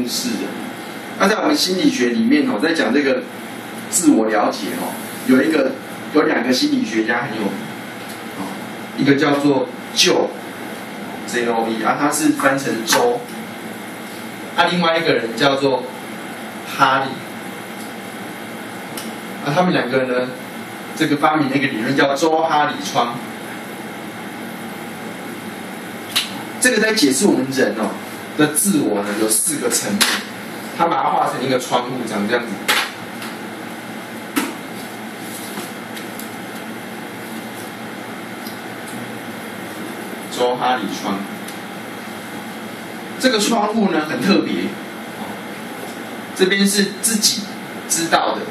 重视的。那在我们心理学里面在讲这个自我了解有两个心理学家很有名一个叫做Joe J-O-E 他是翻成周另外一个人叫做哈利他们两个呢，这个发明了一个理论叫周哈里窗。这个在解释我们人的自我呢，有4个层面，他把它画成一个窗户，长这样子。周哈里窗，这个窗户呢很特别，这边是自己知道的，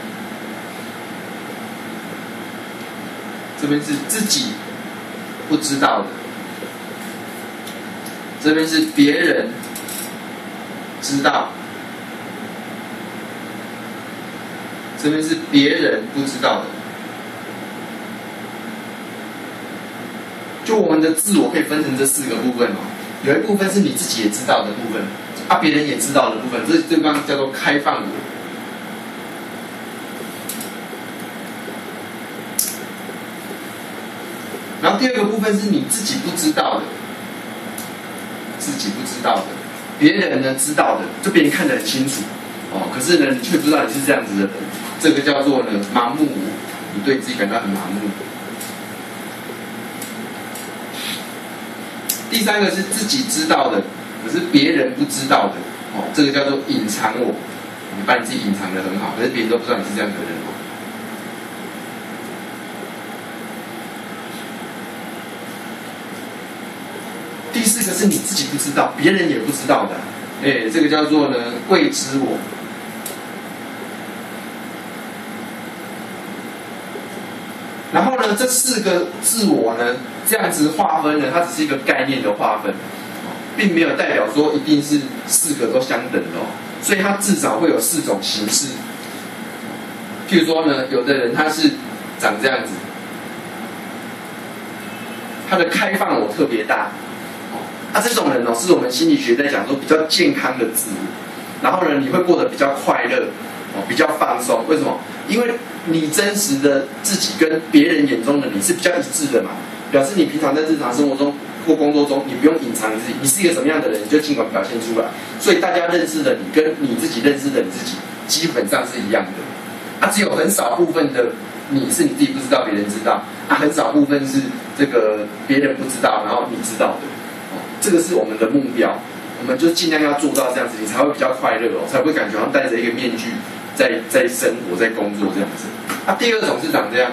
这边是自己不知道的。这边是别人知道，这边是别人不知道的。就我们的自我可以分成这4个部分有一部分是你自己也知道的部分，别人也知道的部分，这地方叫做开放我。然后第2个部分是你自己不知道的。自己不知道的，别人呢知道的，就别人看得很清楚可是呢你却不知道你是这样子的人，这个叫做呢盲目我，你对自己感到很盲目。第3个是自己知道的，可是别人不知道的这个叫做隐藏我，你把你自己隐藏得很好，可是别人都不知道你是这样的人第4个是你自己不知道，别人也不知道的，这个叫做呢未知我。然后呢，这4个自我呢，这样子划分呢，它只是一个概念的划分，并没有代表说一定是4个都相等的所以它至少会有4种形式。譬如说呢，有的人他是长这样子，他的开放我特别大。这种人是我们心理学在讲说比较健康的自我，然后呢，你会过得比较快乐，比较放松。为什么？因为你真实的自己跟别人眼中的你是比较一致的嘛，表示你平常在日常生活中或工作中，你不用隐藏你自己，你是一个什么样的人，你就尽管表现出来。所以大家认识的你跟你自己认识的你自己基本上是一样的。只有很少部分的你是你自己不知道，别人知道，很少部分是这个别人不知道，然后你知道的。这个是我们的目标，我们就尽量要做到这样子，你才会比较快乐才不会感觉好像戴着一个面具在生活、在工作这样子。第2种是长这样，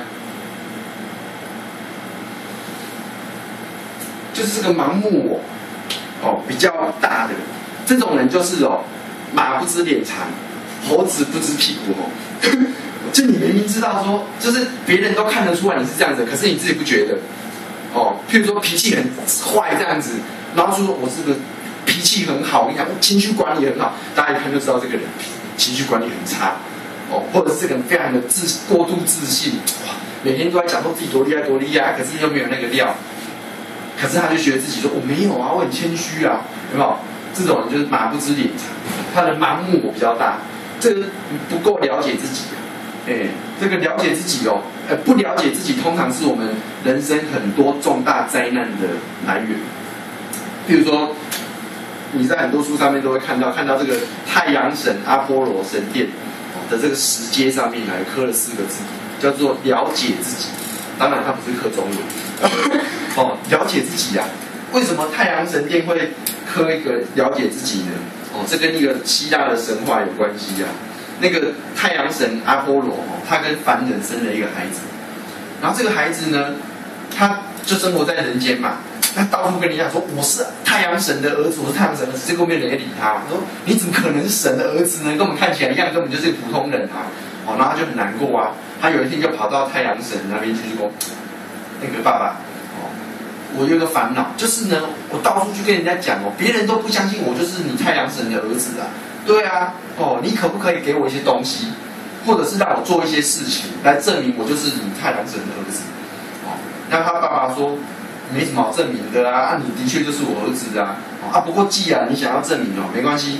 就是这个盲目我比较大的这种人，就是马不知脸长，猴子不知屁股就你明明知道说，就是别人都看得出来你是这样子，可是你自己不觉得譬如说脾气很坏这样子。然后就说我这个脾气很好，我跟你讲，情绪管理很好，大家一看就知道这个人情绪管理很差或者是这个人非常的过度自信，每天都在讲说自己多厉害多厉害，可是又没有那个料，可是他就觉得自己说我没有我很谦虚有没有？这种人就是马不知脸长，他的盲目我比较大，这个不够了解自己这个了解自己不了解自己，通常是我们人生很多重大灾难的来源。譬如说，你在很多书上面都会看到这个太阳神阿波罗神殿的这个石阶上面还刻了4个字，叫做了解自己。当然，它不是刻中文了解自己为什么太阳神殿会刻一个了解自己呢？这跟一个希腊的神话有关系那个太阳神阿波罗他跟凡人生了一个孩子，然后这个孩子呢，他就生活在人间嘛。他到处跟你讲说我是太阳神的儿子，我是太阳神的儿子，结果没有人理他。说你怎么可能是神的儿子呢？跟我们看起来一样，根本就是普通人然后他就很难过他有一天就跑到太阳神那边去说，那个爸爸我有个烦恼，就是呢，我到处去跟人家讲别人都不相信我就是你太阳神的儿子对你可不可以给我一些东西，或者是让我做一些事情来证明我就是你太阳神的儿子让他爸爸说。没什么好证明的你的确就是我儿子不过既然你想要证明没关系，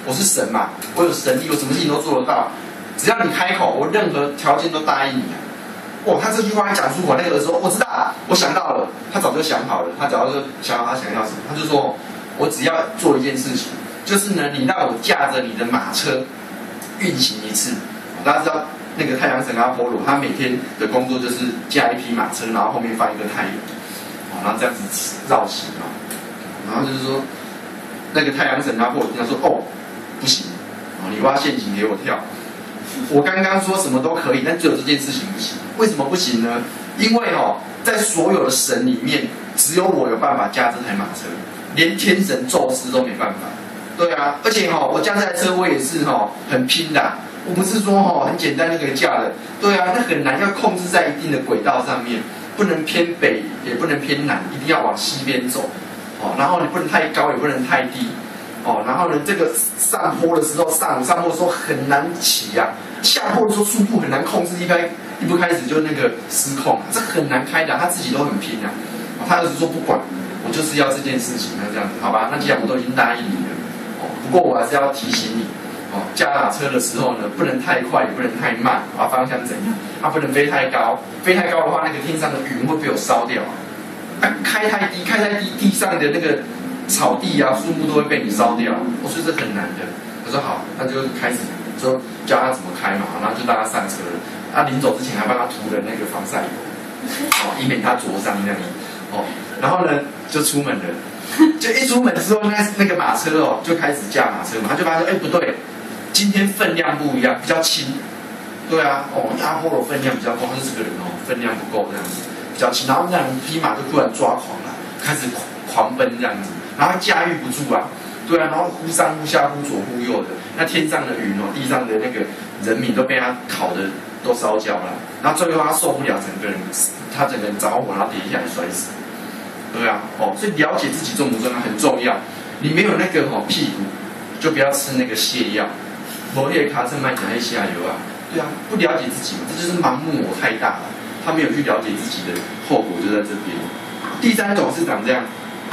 我是神嘛，我有神力，我什么事情都做得到，只要你开口，我任何条件都答应你。哦，他这句话一讲出口，那个儿子说我知道，我想到了，他早就想好了，他早就想好他想要什么，他就说我只要做一件事情，就是呢，你让我驾着你的马车运行一次。大家知道那个太阳神阿波罗，他每天的工作就是驾一匹马车，然后后面放一个太阳，然后这样子绕行啊，然后就是说那个太阳神阿波罗跟他说哦，不行，你挖陷阱给我跳。我刚刚说什么都可以，但只有这件事情不行。为什么不行呢？因为在所有的神里面，只有我有办法驾这台马车，连天神宙斯都没办法。对啊，而且我驾这台车，我也是很拼的。我不是说很简单就可以驾的。对啊，那很难，要控制在一定的轨道上面，不能偏北，也不能偏南，一定要往西边走。然后你不能太高，也不能太低。然后呢，这个上坡的时候，上坡的时候很难骑啊，下坡的时候速度很难控制，一不开始就那个失控，这很难开的，他自己都很拼啊。他儿子说不管，我就是要这件事情，那这样子，好吧？那既然我都已经答应你了，不过我还是要提醒你，驾马车的时候呢，不能太快，也不能太慢，方向怎样？不能飞太高，飞太高的话，那个天上的云会被我烧掉啊。开太低，地上的那个草地啊，树木都会被你烧掉，所以这很难的。他说好，那就开始说教他怎么开嘛，然后就让他上车了。临走之前还帮他涂了那个防晒油，以免他灼伤这样子。然后呢就出门了，就一出门之后，那个马车就开始驾马车嘛，他就发现不对，今天分量不一样，比较轻。对啊，阿波罗分量比较高，他是这个人分量不够这样子，比较轻。然后那匹马就突然抓狂了，开始狂奔这样子。然后驾驭不住啊，对啊，然后忽上忽下，忽左忽右的，那天上的云地上的那个人民都被他烤的都烧焦了，然后最后他受不了，他整个人着火，然后跌下来摔死。对啊，所以了解自己重不重要很重要。你没有那个屁股，就不要吃那个泻药，某些卡车卖讲一下油啊，对啊，不了解自己嘛，这就是盲目我太大了，他没有去了解自己的后果就在这边。第三种是长这样。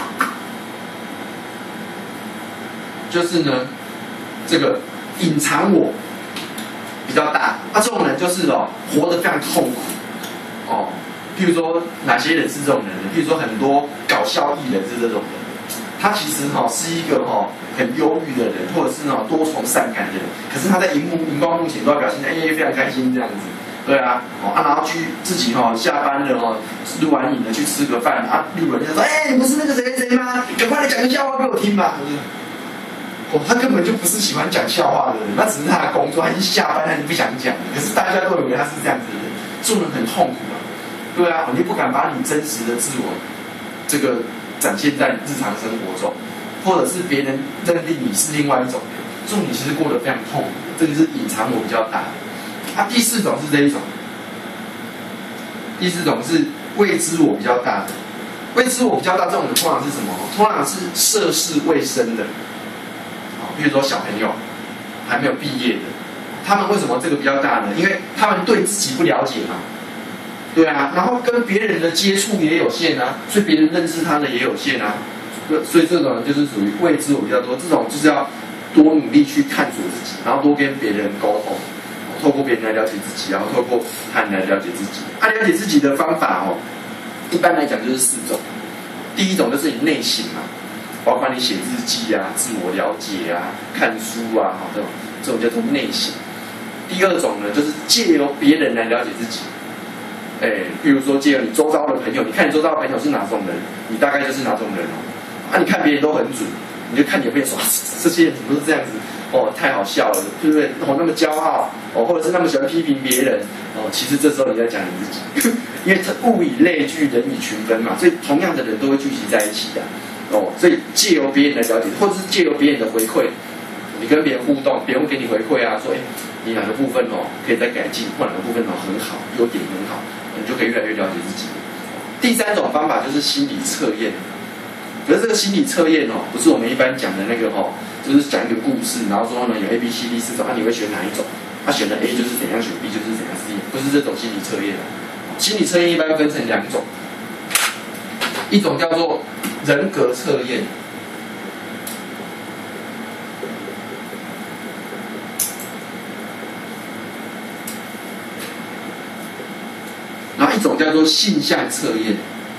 就是呢，这个隐藏我比较大，这种人就是活得非常痛苦譬如说哪些人是这种人呢？譬如说很多搞笑艺人是这种人，他其实是一个很忧郁的人，或者是多愁善感的人，可是他在荧光幕前都要表现非常开心这样子。对啊，然后去自己下班了录完影了去吃个饭路人就说你不是那个谁谁吗？赶快来讲个笑话给我听吧。他根本就不是喜欢讲笑话的人，那只是他的工作，他已经下班，他已经不想讲。可是大家都以为他是这样子的人，做人很痛苦啊。对啊，你不敢把你真实的自我这个展现在日常生活中，或者是别人认定你是另外一种人，所以你其实过得非常痛苦。这个是隐藏我比较大的。第四种是这一种，第四种是未知我比较大的。未知我比较大这种人通常是什么？通常是涉世未深的。比如说小朋友还没有毕业的，他们为什么这个比较大呢？因为他们对自己不了解嘛，对啊，然后跟别人的接触也有限啊，所以别人认识他的也有限啊，所以这种人就是属于未知我比较多，这种就是要多努力去探索自己，然后多跟别人沟通，透过别人来了解自己，然后透过他人来了解自己。了解自己的方法一般来讲就是4种，第一种就是你内省嘛。包括你写日记啊、自我了解啊、看书啊，这种叫做内省。第二种呢，就是借由别人来了解自己。比如说借由你周遭的朋友，你看你周遭的朋友是哪种人，你大概就是哪种人你看别人都很准，你就看你有没有说这些人怎么是这样子太好笑了，对不对？那么骄傲或者是那么喜欢批评别人其实这时候你在讲你自己，因为物以类聚，人以群分嘛，所以同样的人都会聚集在一起的。所以借由别人的了解，或者是借由别人的回馈，你跟别人互动，别人会给你回馈啊，说你哪个部分可以再改进，或哪个部分很好，优点很好，你就可以越来越了解自己。第三种方法就是心理测验，可是这个心理测验不是我们一般讲的那个就是讲一个故事，然后说呢有 A、B、C、D 4种，你会选哪一种？选了 A 就是怎样，选 B 就是怎样 C， 不是这种心理测验。心理测验一般分成2种，一种叫做人格测验， 一种叫做性向测验。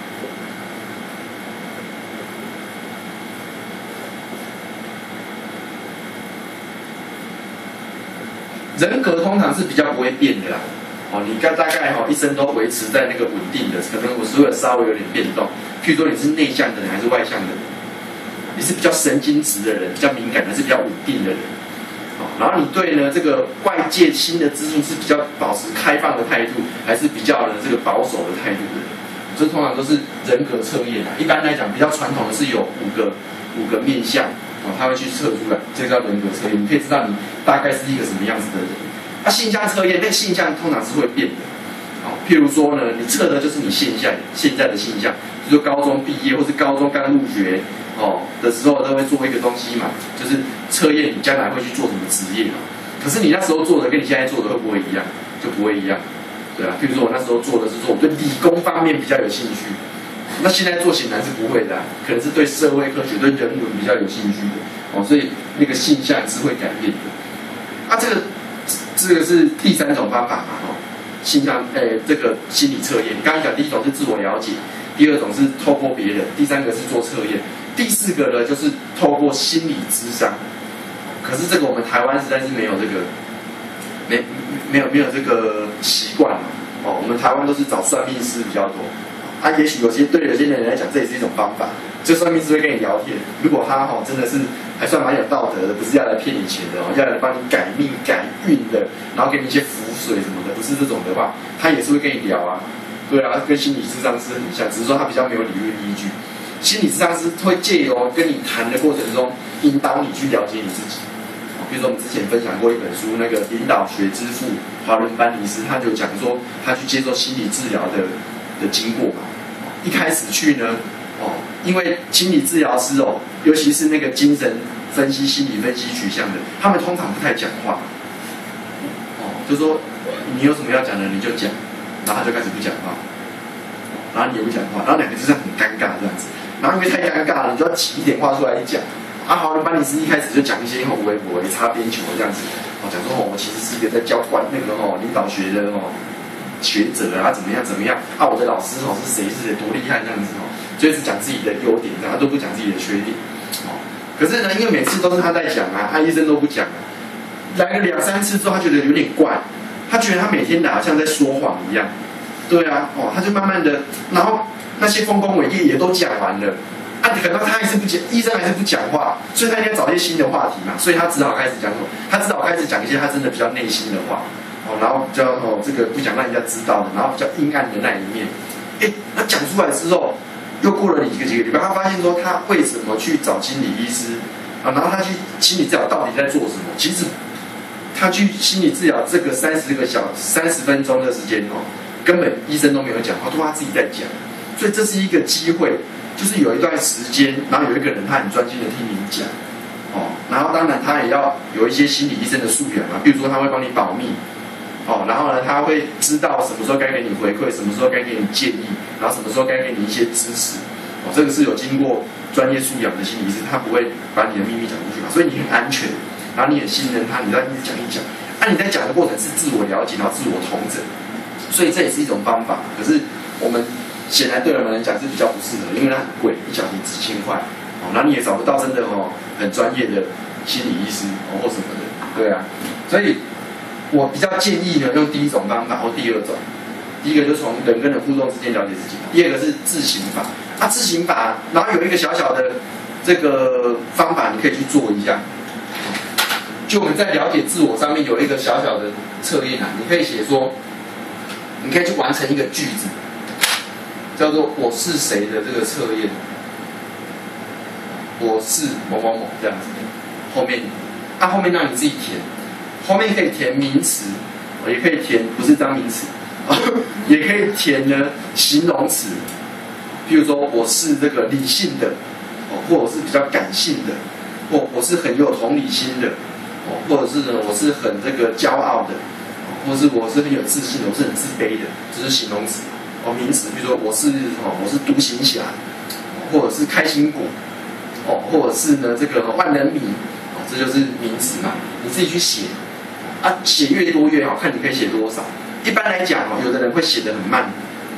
人格通常是比较不会变的啦，你大概一生都维持在那个稳定的，可能我是会稍微有点变动。譬如说你是内向的人还是外向的人，你是比较神经质的人，比较敏感的，是比较稳定的人，然后你对呢这个外界新的资讯是比较保持开放的态度，还是比较这个保守的态度的人，这通常都是人格测验啊。一般来讲，比较传统的是有五个面向。他会去测出来，这个叫人格测验，你可以知道你大概是一个什么样子的人。性向测验，那性向通常是会变的。譬如说呢，你测的就是你现在的性向，比如说高中毕业或是高中刚入学的时候，都会做一个东西嘛，就是测验你将来会去做什么职业嘛。可是你那时候做的跟你现在做的会不会一样？就不会一样，对啊。譬如说我那时候做的是说我对理工方面比较有兴趣。那现在做显然是不会的，可能是对社会科学、对人文比较有兴趣的所以那个性向是会改变的。这个是第三种方法嘛性向这个心理测验。刚刚讲第一种是自我了解，第二种是透过别人，第三个是做测验，第四个呢就是透过心理咨商。可是这个我们台湾实在是没有这个没有这个习惯我们台湾都是找算命师比较多。也许对有些人来讲，这也是一种方法。这算命师会跟你聊天，如果他真的是还算蛮有道德的，不是要来骗你钱的要来帮你改命改运的，然后给你一些符水什么的，不是这种的话，他也是会跟你聊啊。对啊，跟心理咨商师很像，只是说他比较没有理论依据。心理咨商师会借由跟你谈的过程中，引导你去了解你自己。比如说我们之前分享过一本书，那个领导学之父华伦班尼斯，他就讲说他去接受心理治疗的经过嘛。一开始去呢，因为心理治疗师尤其是那个精神分析、心理分析取向的，他们通常不太讲话，就说你有什么要讲的你就讲，然后他就开始不讲话，然后你也不讲话，然后两个就这样很尴尬这样子，然后因为太尴尬了，你就要挤一点话出来讲。好伦班尼斯一开始就讲一些微博擦边球这样子，讲说我其实是一个在教那个领导学的学者怎么样我的老师是谁多厉害这样子就一直讲自己的优点，他都不讲自己的缺点可是呢，因为每次都是他在讲医生都不讲来了2、3次之后，他觉得有点怪，他觉得他每天好像在说谎一样，对啊他就慢慢的，然后那些丰功伟业也都讲完了可能他还是不讲，医生还是不讲话，所以他应该找一些新的话题嘛，所以他只好开始讲什么？他只好开始讲一些他真的比较内心的话然后比较这个不想让人家知道的，然后比较阴暗的那一面。他讲出来之后，又过了几个礼拜，他发现说他为什么去找心理医师然后他去心理治疗到底在做什么？其实他去心理治疗这个30分钟的时间根本医生都没有讲话，都他自己在讲，所以这是一个机会。就是有一段时间，然后有一个人他很专心的听你讲然后当然他也要有一些心理医生的素养比如说他会帮你保密然后呢他会知道什么时候该给你回馈，什么时候该给你建议，然后什么时候该给你一些支持这个是有经过专业素养的心理医师，他不会把你的秘密讲出去嘛，所以你很安全，然后你很信任他，你再一直讲一讲你在讲的过程是自我了解，然后自我统整，所以这也是一种方法。可是我们显然对我们来讲是比较不适合，因为它很贵，1小时几千块然后你也找不到真的很专业的心理医师或什么的，对啊。所以我比较建议呢用第一种方法或第二种。第一个就是从人跟人互动之间了解自己，第二个是自省法自省法，然后有一个小小的这个方法你可以去做一下。就我们在了解自我上面有一个小小的测验你可以写说，你可以去完成一个句子叫做我是谁的这个测验，我是某某某这样子，后面让你自己填，后面可以填名词，也可以填不是当名词，也可以填呢形容词，譬如说我是这个理性的，或者是比较感性的，或我是很有同理心的，或者是呢我是很这个骄傲的，或是我是很有自信的，我是很自卑的，这是形容词。名词，比如说我是独行侠，或者是开心果，或者是呢这个万人迷，这就是名词嘛，你自己去写写越多越好看，你可以写多少。一般来讲有的人会写得很慢，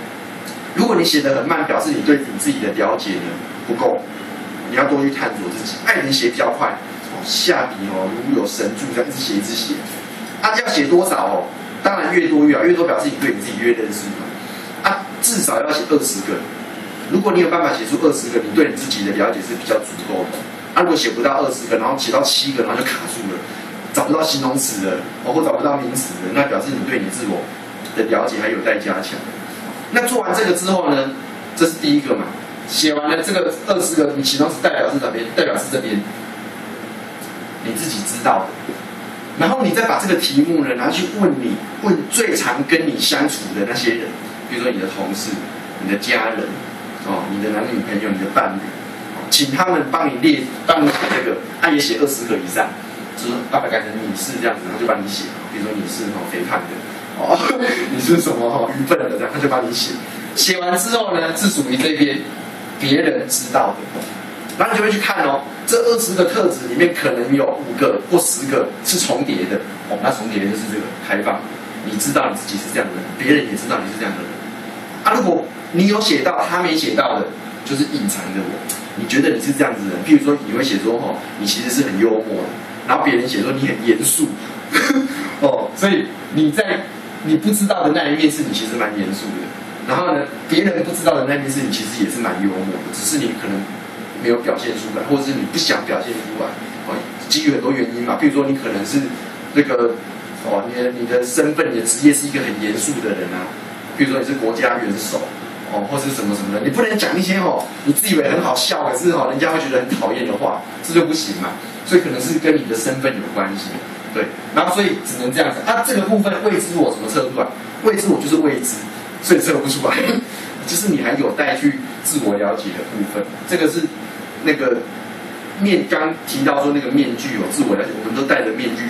如果你写得很慢，表示你对你自己的了解呢不够，你要多去探索自己。爱人写比较快，下笔如有神助，这样一直写一直写。要写多少哦？当然越多越好，越多表示你对你自己越认识嘛。至少要写20个。如果你有办法写出20个，你对你自己的了解是比较足够的。如果写不到20个，然后写到7个，然后就卡住了，找不到形容词了，或找不到名词了，那表示你对你自我的了解还有待加强。那做完这个之后呢，这是第一个嘛，写完了这个20个，你形容词代表是哪边？代表是这边，你自己知道的。然后你再把这个题目呢拿去问最常跟你相处的那些人，比如说你的同事、你的家人，你的男女朋友、你的伴侣，请他们帮你写这个，也写20个以上，就是把它改成你是这样子，他就帮你写。比如说你是肥胖的，你是什么愚笨的这样，他就帮你写。写完之后呢，是属于这边别人知道的，然后你就会去看这20个特质里面可能有5个或10个是重叠的，那重叠的就是这个开放，你知道你自己是这样的人，别人也知道你是这样的人。如果你有写到他没写到的，就是隐藏的我。你觉得你是这样子的人，譬如说你会写说你其实是很幽默的，然后别人写说你很严肃，所以你不知道的那一面是你其实蛮严肃的，然后呢，别人不知道的那一面是你其实也是蛮幽默的，只是你可能没有表现出来，或者是你不想表现出来，基于很多原因嘛。譬如说你可能是这个你的身份、你的职业是一个很严肃的人啊，譬如说你是国家元首或是什么什么的，你不能讲一些你自以为很好笑，可是人家会觉得很讨厌的话，这就不行嘛。所以可能是跟你的身份有关系，对。然后所以只能这样子。这个部分未知我怎么测出来？未知我就是未知，所以测不出来。就是你还有待去自我了解的部分。这个是那个刚提到说那个面具自我了解，我们都戴着面具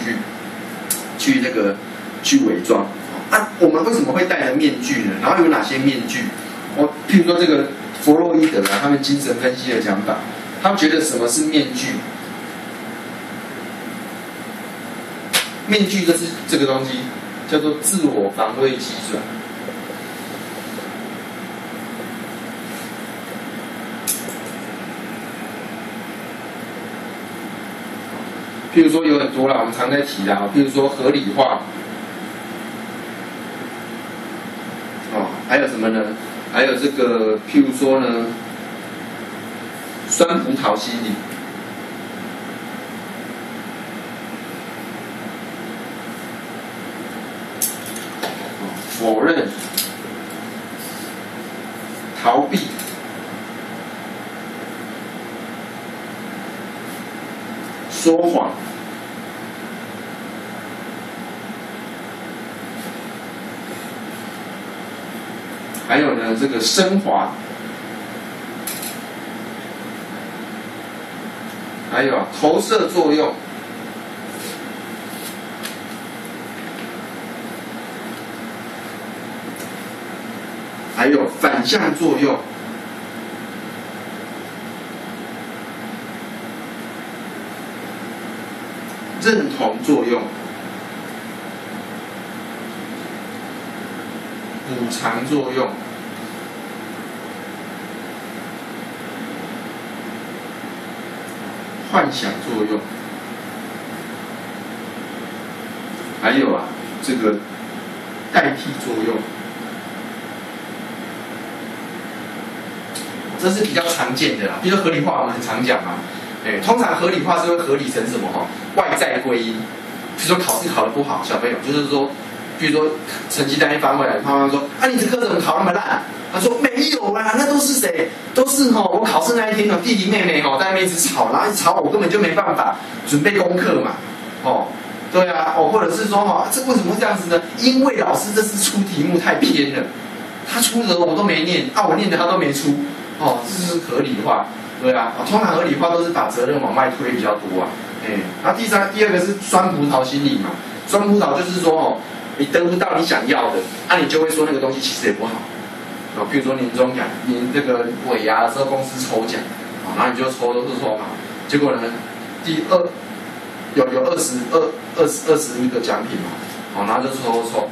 去伪装。我们为什么会戴着面具呢？然后有哪些面具？譬如说这个弗洛伊德他们精神分析的讲法，他们觉得什么是面具？面具就是这个东西，叫做自我防卫机转。譬如说有很多啦，我们常在提啦，譬如说合理化，还有什么呢？还有这个，譬如说呢，酸葡萄心理。否认、逃避、说谎、还有呢，这个升华，还有投射作用。还有反向作用，认同作用，补偿作用，幻想作用，还有这个代替作用。这是比较常见的啦，比如说合理化，我们很常讲嘛，通常合理化是会合理成什么外在归因，比如说考试考得不好，小朋友就是说，比如说成绩单一发回来，妈妈说你这科怎么考那么烂？他说没有啦，那都是谁？都是我考试那一天弟弟妹妹在那边一直吵，然后一直吵我根本就没办法准备功课嘛，对啊，或者是说这为什么会这样子呢？因为老师这次出题目太偏了，他出的我都没念，我念的他都没出。这是合理化，对啊，通常合理化都是把责任往外推比较多然后第二个是酸葡萄心理嘛，酸葡萄就是说你得不到你想要的，你就会说那个东西其实也不好，比如说年终奖，年这个尾牙的时候公司抽奖，然后你就抽嘛，结果呢，有20个奖品嘛，然后就抽，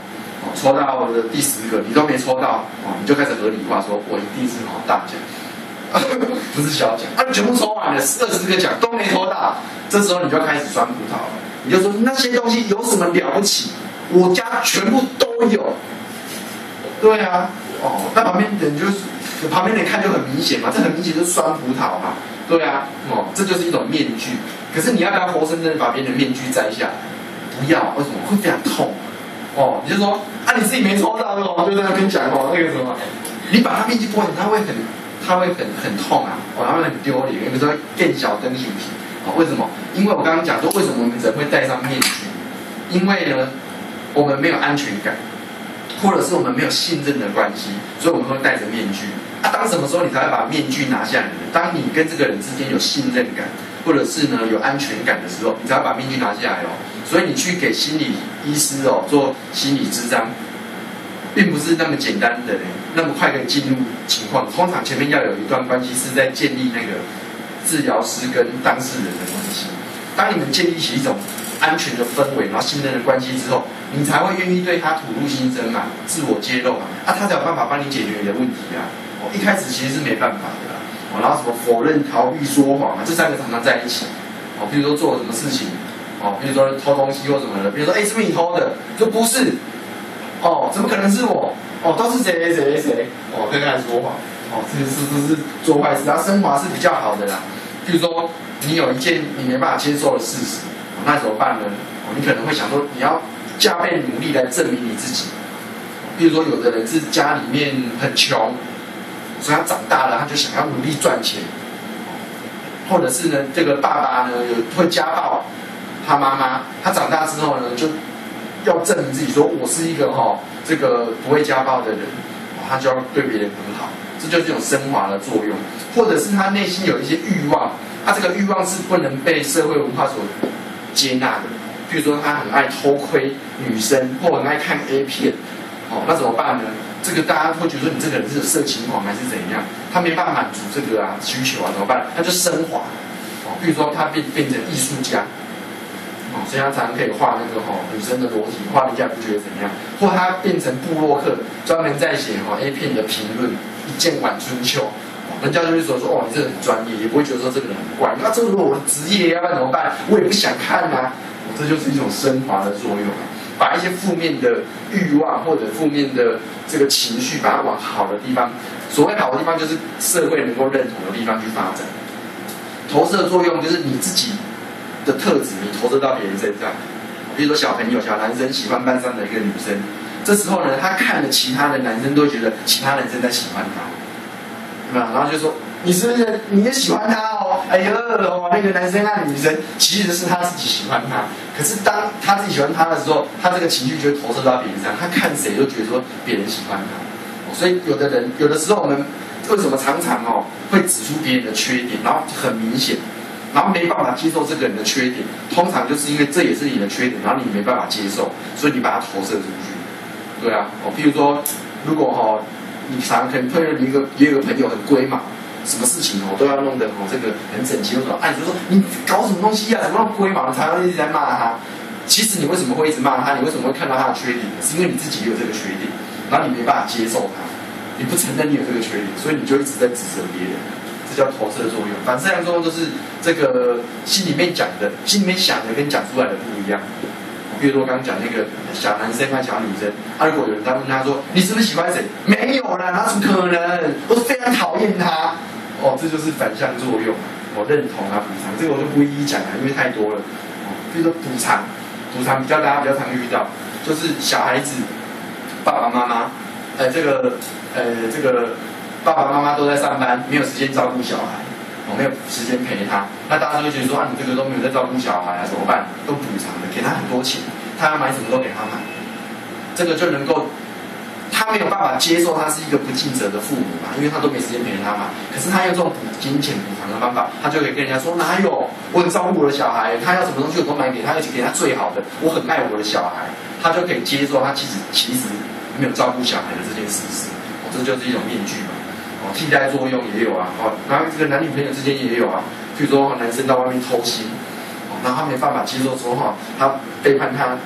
抽到的第10个你都没抽到，你就开始合理化说，我一定是大奖，不是小奖。你全部抽完了20个奖都没抽到，这时候你就开始酸葡萄了，你就说那些东西有什么了不起？我家全部都有。对啊，那旁边人旁边人看就很明显嘛，这很明显就是酸葡萄嘛。对啊，这就是一种面具。可是你要不要活生生的把别人的面具摘下来？不要，为什么？会非常痛。你就说你自己没抽到就在那边讲那个什么，你把他面具剥下，他会很痛啊，他会很丢脸，有时候更小灯形体。为什么？因为我刚刚讲说，为什么我们人会戴上面具？因为呢，我们没有安全感，或者是我们没有信任的关系，所以我们会戴着面具。当什么时候你才会把面具拿下来呢？当你跟这个人之间有信任感，或者是呢有安全感的时候，你才会把面具拿下来所以你去给心理医师做心理咨商，并不是那么简单的那么快可以进入情况。通常前面要有一段关系是在建立那个治疗师跟当事人的关系。当你们建立起一种安全的氛围，然后信任的关系之后，你才会愿意对他吐露心声嘛，自我揭露嘛，他才有办法帮你解决你的问题啊。一开始其实是没办法的啦。然后什么否认、逃避、说谎这3个常常在一起。比如说做了什么事情，比如说偷东西或什么的，比如说是不是你偷的？说不是，怎么可能是我？都是谁，跟他说谎，这是做坏事。然后升华是比较好的啦。比如说你有一件你没办法接受的事实，那怎么办呢？你可能会想说，你要加倍努力来证明你自己。比如说有的人是家里面很穷，所以他长大了他就想要努力赚钱，或者是呢这个爸爸呢会家暴他妈妈，他长大之后呢就要证明自己说我是一个这个不会家暴的人，他就要对别人很好，这就是一种升华的作用。或者是他内心有一些欲望，这个欲望是不能被社会文化所接纳的。比如说他很爱偷窥女生，或很爱看 A 片，那怎么办呢？这个大家会觉得说你这个人是有色情狂还是怎样？他没办法满足这个需求怎么办？他就升华，比如说他变成艺术家，所以他常常可以画那个女生的裸体，画人家不觉得怎样。或他变成部落客，专门在写A 片的评论，一见晚春秋，人家就会说你这个很专业，也不会觉得说这个人很怪。那这如果我的职业，要不然怎么办？我也不想看啊。这就是一种升华的作用，把一些负面的欲望或者负面的这个情绪，把它往好的地方。所谓好的地方，就是社会能够认同的地方去发展。投射作用就是你自己的特质，你投射到别人身上。比如说小朋友、小男生喜欢班上的一个女生，这时候呢，他看了其他的男生，都会觉得其他男生在喜欢他，对吧？然后就说你是不是你也喜欢他哎呦，那个男生爱女生，其实是他自己喜欢他。可是当他自己喜欢他的时候，他这个情绪就会投射到别人上，他看谁都觉得说别人喜欢他。所以有的时候我们为什么常常会指出别人的缺点，然后很明显，然后没办法接受这个人的缺点，通常就是因为这也是你的缺点，然后你没办法接受，所以你把它投射出去。对啊，譬如说，如果你常常可能也有个朋友很龟毛。什么事情都要弄得这个很整齐，或者你就说你搞什么东西怎么那么龟毛，常常一直在骂他。其实你为什么会一直骂他？你为什么会看到他的缺点？是因为你自己也有这个缺点，然后你没办法接受他，你不承认你有这个缺点，所以你就一直在指责别人，这叫投射作用。反射作用就是这个心里面讲的、心里面想的跟讲出来的不一样。比如说我刚刚讲那个小男生和小女生，如果有人在问他说你是不是喜欢谁？没有啦，哪怎么可能？我是非常讨厌他。这就是反向作用，认同补偿，这个我就不一一讲了，因为太多了。比如说补偿大家比较常遇到，就是小孩子爸爸妈妈，这个爸爸妈妈都在上班，没有时间照顾小孩，没有时间陪他，那大家就会觉得说你这个都没有在照顾小孩怎么办？都补偿的，给他很多钱，他要买什么都给他买，这个就能够。他没有办法接受他是一个不尽责的父母嘛，因为他都没时间陪他嘛。可是他用这种金钱补偿的方法，他就可以跟人家说哪有，我很照顾我的小孩，他要什么东西我都买给他，而且给他最好的，我很爱我的小孩，他就可以接受他其实没有照顾小孩的这件事实。这就是一种面具嘛。替代作用也有啊。然后这个男女朋友之间也有啊。比如说男生到外面偷腥，然后他没办法接受说他背叛他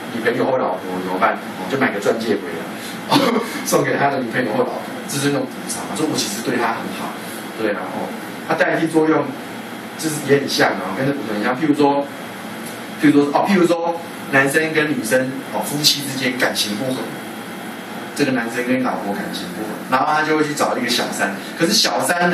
女朋友或老婆怎么办？就买个钻戒回来，送给他的女朋友或老婆，这是那种补偿嘛。说我其实对他很好，对啊，它代替作用就是也很像啊，跟这补偿很像。譬如说男生跟女生夫妻之间感情不和，这个男生跟老婆感情不和，然后他就会去找一个小三，可是小三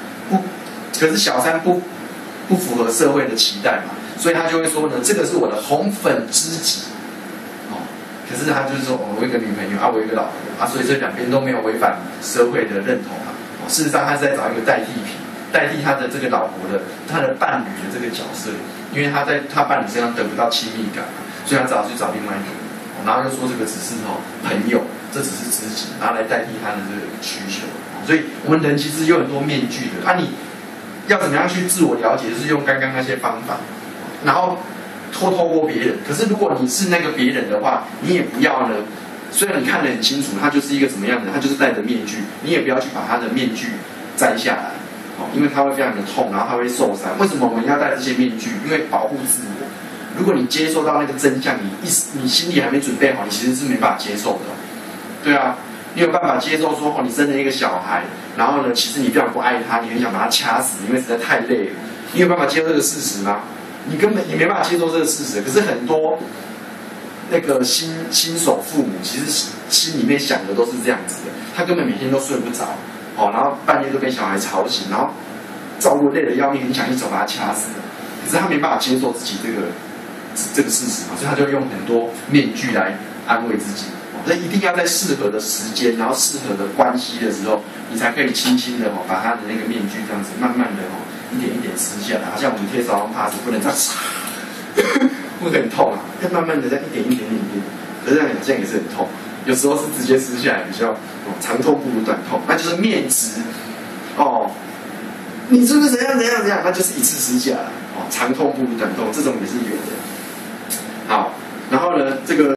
不符合社会的期待嘛，所以他就会说呢，这个是我的红粉知己，可是他就是说，我有一个女朋友我有一个老婆所以这两边都没有违反社会的认同事实上，他是在找一个代替品，代替他的这个老婆的他的伴侣的这个角色，因为他在他伴侣身上得不到亲密感所以他只好去找另外一个人，然后就说这个只是朋友，这只是知己，拿来代替他的这个需求。所以我们人其实有很多面具的你要怎么样去自我了解，就是用刚刚那些方法，然后透过别人。可是如果你是那个别人的话，你也不要呢。虽然你看得很清楚，他就是一个什么样的，他就是戴着面具，你也不要去把他的面具摘下来，因为他会非常的痛，然后他会受伤。为什么我们要戴这些面具？因为保护自我。如果你接受到那个真相，你心里还没准备好，你其实是没办法接受的。对啊，你有办法接受说你生了一个小孩，然后呢，其实你非常不爱他，你很想把他掐死，因为实在太累了。你有办法接受这个事实吗？你没办法接受这个事实。可是很多那个新手父母，其实心里面想的都是这样子的，他根本每天都睡不着，然后半夜都被小孩吵醒，然后照顾累得要命，很想一手把他掐死。可是他没办法接受自己这个事实所以他就用很多面具来安慰自己。所以一定要在适合的时间，然后适合的关系的时候，你才可以轻轻的把他的那个面具这样子慢慢的一点一点撕下来，好像我们贴少量帕子不能这样会很痛要慢慢的再一点一点，可是这样好像也是很痛，有时候是直接撕下来比较长痛不如短痛，那就是面值你是不是怎样，那就是一次撕下来长痛不如短痛，这种也是有的。好，然后呢这个。